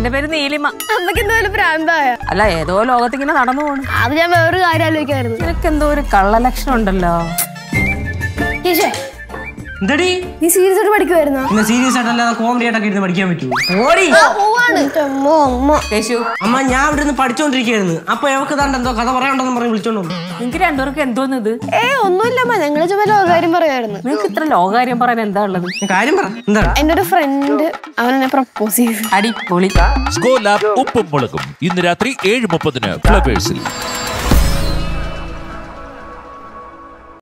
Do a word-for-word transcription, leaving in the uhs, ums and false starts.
എന്റെ പേര് നീലിമ. അമ്മക്ക് എന്തോ പ്രാന്തായ? അല്ല, ഏതോ ലോകത്തിങ്ങനെ നടന്നു പോണു. അത് ഞാൻ വേറൊരു കാര്യം ആലോചിക്കായിരുന്നു. നിനക്ക് എന്തോ ഒരു കള്ളലക്ഷണം ഉണ്ടല്ലോ. നീ സീരിയസ് ആയിട്ട് പഠിക്കുവായിരുന്നോ? സീരിയസ് ആയിട്ടല്ല, കോമഡി ആയിട്ടൊക്കെ ഇരുന്ന് പഠിക്കാൻ പറ്റുമോ? അമ്മ ഞാൻ ഇവിടെ നിന്ന് പഠിച്ചോണ്ടിരിക്കുകയായിരുന്നു. അപ്പൊ എവക്ക് താണ്ട് എന്തോ കഥ പറയാനുണ്ടെന്ന് പറഞ്ഞ് വിളിച്ചോണ്ടോ? നിങ്ങക്ക് രണ്ടുപേർക്ക് എന്തോന്നത്? ഏ ഒന്നുമില്ലമ്മ, ഞങ്ങള് ചുമ്മാ ലോകാര്യം പറയായിരുന്നു. നിങ്ങക്ക് ഇത്ര ലോകാര്യം പറയാൻ എന്താ ഉള്ളത്? കാര്യം പറ. എന്താ? എന്റെ ഒരു ഫ്രണ്ട് അവനെ പ്രപ്പോസ് ചെയ്തു. അടിപൊളി. സ്കോർ ലാബ് ഉപ്പും മുളകും ഇന്ന് രാത്രി ഏഴ് മുപ്പതിന് ഫ്ലവേഴ്സിൽ.